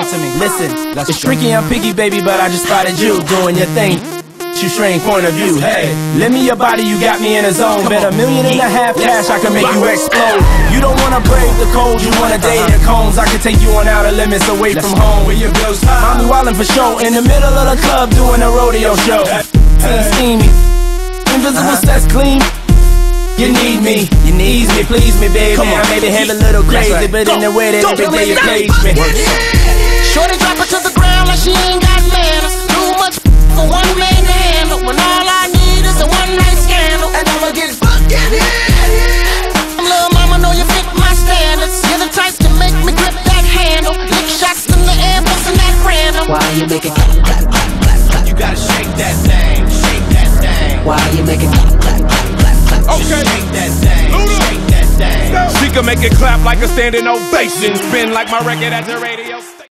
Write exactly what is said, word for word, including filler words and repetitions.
to me. Listen, it's tricky, I'm picky, baby, but I just spotted you doing your thing. You strange point of view. Hey, lend me your body, you got me in a zone. Bet a million and a half cash, I can make you explode. You don't wanna brave the cold, you wanna date the cones. I can take you on outer limits away from home. Where your girls mommy wildin' for show in the middle of the club doing a rodeo show. Steamy, invisible sets clean. You need me, you need me, please me, baby. I may be head a little crazy, but in the way that every day you please me. Shorty drop it to the ground like she ain't got manners. Too much for one man to handle, when all I need is a one night scandal. And I'ma get fucked in here. Little mama, know you fit my standards. You're the type to make me grip that handle. Lick shots in the air, bustin' that random. Why you make it clap, clap, clap, clap, clap? You gotta shake that thing, shake that thing. Why you make it clap, clap, clap, clap, clap? Okay. Just shake that thing, shake that thing. She can make it clap like a standing ovation. Spin like my record at the radio.